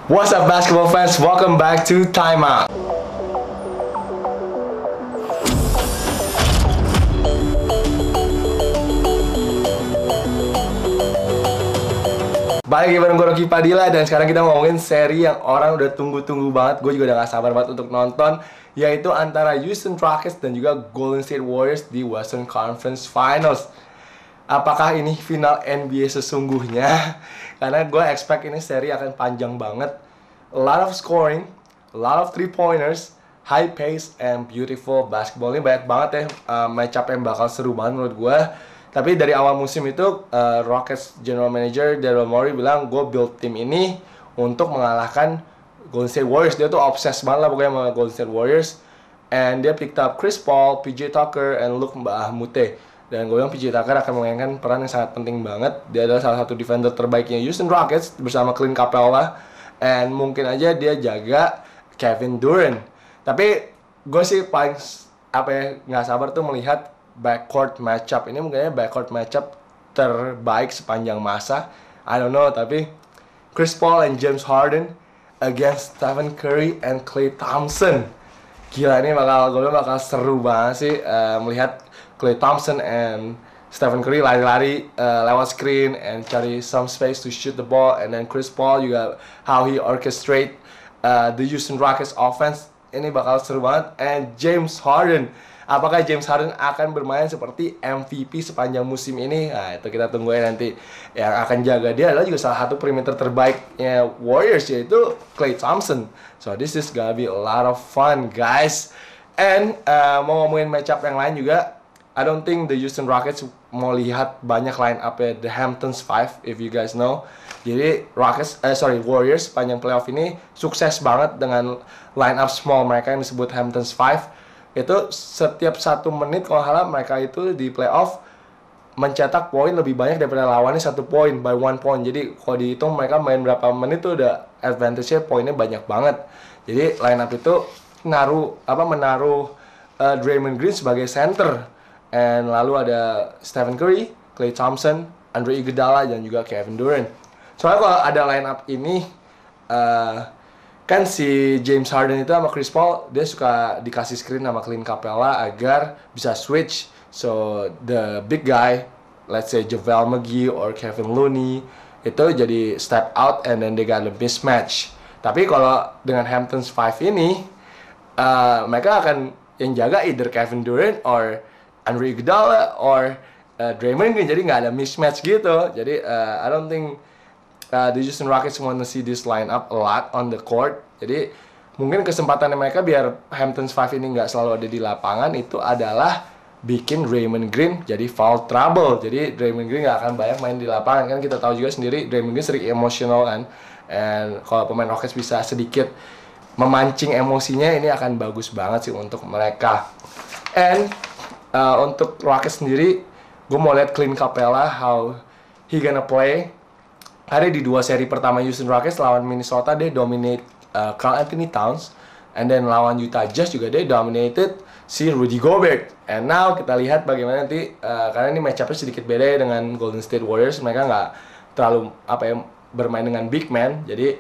What's up basketball fans, welcome back to Timeout. Balik lagi bareng gue Rocky Padilla, dan sekarang kita ngomongin seri yang orang udah tunggu-tunggu banget. Gue juga udah gak sabar banget untuk nonton, yaitu antara Houston Rockets dan juga Golden State Warriors di Western Conference Finals. Apakah ini final NBA sesungguhnya? Karena gue expect ini seri akan panjang banget. A lot of scoring, a lot of 3-pointers, high pace, and beautiful basketball. Ini banyak banget ya matchup yang bakal seru banget menurut gue. Tapi dari awal musim itu, Rockets General Manager Daryl Morey bilang, gue build tim ini untuk mengalahkan Golden State Warriors. Dia tuh obses banget lah pokoknya sama Golden State Warriors. And dia picked up Chris Paul, PJ Tucker, and Luke Mbahmute. Dan gue bilang PJ Tucker akan memainkan peran yang sangat penting banget. Dia adalah salah satu defender terbaiknya Houston Rockets bersama Clint Capella. And mungkin aja dia jaga Kevin Durant. Tapi gue sih paling nggak sabar tuh melihat backcourt matchup. Ini mungkin backcourt matchup terbaik sepanjang masa. I don't know, tapi Chris Paul and James Harden against Stephen Curry and Klay Thompson. Gila, ini bakal seru banget sih melihat Klay Thompson and Stephen Curry lari-lari lewat screen and cari some space to shoot the ball, and then Chris Paul juga how he orchestrate the Houston Rockets offense. Ini bakal seru banget. And James Harden, apakah James Harden akan bermain seperti MVP sepanjang musim ini? Nah, itu kita tunggu ya nanti. Yang akan jaga dia adalah juga salah satu perimeter terbaiknya Warriors, yaitu Klay Thompson. So this is gonna be a lot of fun, guys. And mau ngomongin matchup yang lain juga, I don't think the Houston Rockets mau lihat banyak line up ya, the Hamptons 5, if you guys know. Jadi Warriors panjang playoff ini sukses banget dengan line up small mereka yang disebut Hamptons 5. Itu setiap 1 menit kalau salah mereka itu di playoff mencetak poin lebih banyak daripada lawannya 1 poin by 1 point. Jadi kalau dihitung mereka main berapa menit tuh udah advantage-nya poinnya banyak banget. Jadi line up itu menaruh Draymond Green sebagai center. And lalu ada Stephen Curry, Klay Thompson, Andre Iguodala, dan juga Kevin Durant. Soalnya kalau ada line up ini, kan si James Harden itu sama Chris Paul, dia suka dikasih screen sama Clint Capella agar bisa switch. So the big guy, let's say JaVale McGee or Kevin Looney, itu jadi step out and then they got a mismatch. Tapi kalau dengan Hamptons 5 ini, mereka akan yang jaga either Kevin Durant or Andre Iguodala or Draymond Green, jadi nggak ada mismatch gitu. Jadi I don't think the Houston Rockets want to see this line up a lot on the court. Jadi mungkin kesempatannya mereka biar Hamptons 5 ini nggak selalu ada di lapangan itu adalah bikin Draymond Green jadi foul trouble. Jadi Draymond Green nggak akan banyak main di lapangan, kan kita tahu juga sendiri Draymond Green sering emosional kan. And kalau pemain Rockets bisa sedikit memancing emosinya, ini akan bagus banget sih untuk mereka. And untuk Rockets sendiri, gue mau lihat Clint Capella how he gonna play. Hari di 2 seri pertama Houston Rockets lawan Minnesota dia dominate Karl Anthony Towns, and then lawan Utah Jazz juga dia dominated si Rudy Gobert. And now kita lihat bagaimana nanti karena ini matchupnya sedikit beda ya dengan Golden State Warriors, mereka nggak terlalu bermain dengan big man. Jadi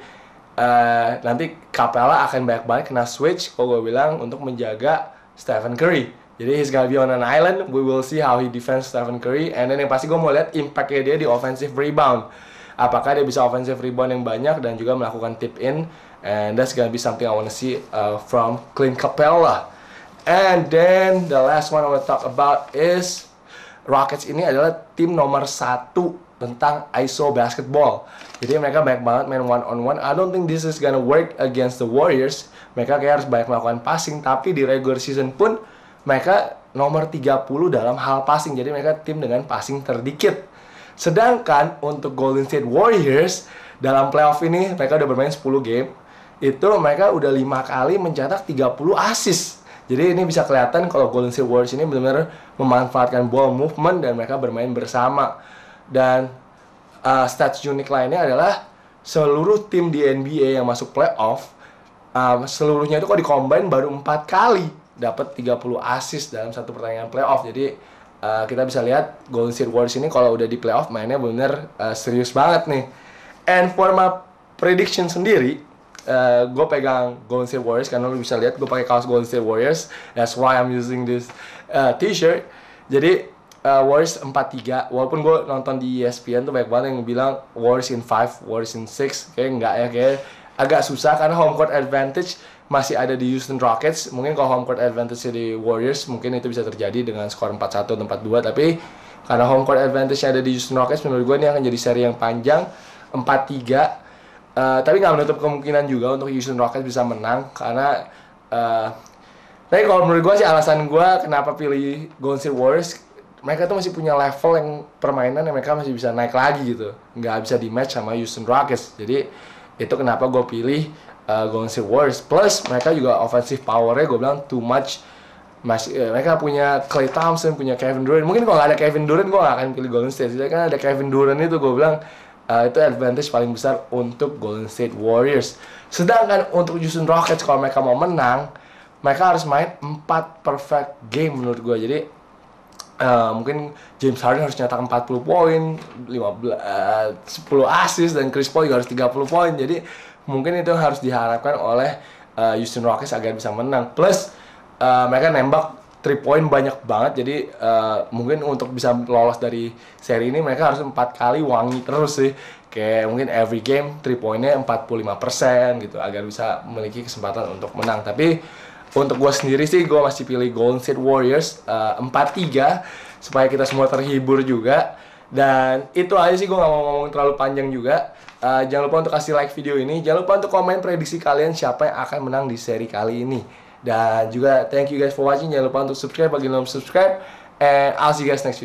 nanti Capella akan banyak-banyak kena switch kalau gue bilang untuk menjaga Stephen Curry. Jadi he's gonna be on an island. We will see how he defends Stephen Curry. And then yang pasti gue mau lihat impact-nya dia di offensive rebound. Apakah dia bisa offensive rebound yang banyak dan juga melakukan tip in. And that's gonna be something I wanna see from Clint Capella. And then the last one I wanna talk about is Rockets ini adalah tim nomor 1 tentang ISO basketball. Jadi mereka banyak banget main one-on-one. I don't think this is gonna work against the Warriors. Mereka kayak harus banyak melakukan passing. Tapi di regular season pun mereka nomor 30 dalam hal passing. Jadi mereka tim dengan passing terdikit. Sedangkan untuk Golden State Warriors dalam playoff ini mereka udah bermain 10 game. Itu mereka udah 5 kali mencetak 30 assist. Jadi ini bisa kelihatan kalau Golden State Warriors ini benar-benar memanfaatkan ball movement dan mereka bermain bersama. Dan stats unik lainnya adalah seluruh tim di NBA yang masuk playoff seluruhnya itu kalau di-combine baru 4 kali dapat 30 assist dalam satu pertandingan playoff. Jadi kita bisa lihat Golden State Warriors ini kalau udah di playoff mainnya bener serius banget nih. And for my prediction sendiri, gue pegang Golden State Warriors karena lu bisa lihat gue pakai kaos Golden State Warriors. That's why I'm using this t-shirt. Jadi Warriors 4-3. Walaupun gue nonton di ESPN tuh banyak banget yang bilang Warriors in 5, Warriors in 6. Kayak enggak ya, kayak agak susah karena home court advantage masih ada di Houston Rockets. Mungkin kalau home court advantage di Warriors mungkin itu bisa terjadi dengan skor 4-1 atau 4-2, tapi karena home court advantage-nya ada di Houston Rockets, menurut gue ini akan jadi seri yang panjang 4-3. Tapi nggak menutup kemungkinan juga untuk Houston Rockets bisa menang karena tapi kalau menurut gue sih alasan gue kenapa pilih Golden State Warriors, mereka tuh masih punya level yang permainan yang mereka masih bisa naik lagi gitu, nggak bisa di match sama Houston Rockets. Jadi itu kenapa gue pilih Golden State Warriors. Plus mereka juga offensive powernya gue bilang too much. Mereka punya Klay Thompson, punya Kevin Durant. Mungkin kalau nggak ada Kevin Durant gue nggak akan pilih Golden State. Jadi kan ada Kevin Durant itu gue bilang itu advantage paling besar untuk Golden State Warriors. Sedangkan untuk Houston Rockets kalau mereka mau menang, mereka harus main 4 perfect game menurut gue. Jadi mungkin James Harden harus nyetak 40 poin, 10 assist, dan Chris Paul juga harus 30 poin. Jadi mungkin itu harus diharapkan oleh Houston Rockets agar bisa menang. Plus mereka nembak 3 point banyak banget, jadi mungkin untuk bisa lolos dari seri ini mereka harus 4 kali wangi terus sih. Kayak mungkin every game 3 pointnya 45% gitu agar bisa memiliki kesempatan untuk menang. Tapi untuk gue sendiri sih gue masih pilih Golden State Warriors 4-3 supaya kita semua terhibur juga. Dan itu aja sih, gue gak mau ngomong terlalu panjang juga. Jangan lupa untuk kasih like video ini, jangan lupa untuk komen prediksi kalian siapa yang akan menang di seri kali ini. Dan juga thank you guys for watching. Jangan lupa untuk subscribe bagi yang belum subscribe. And I'll see you guys next video.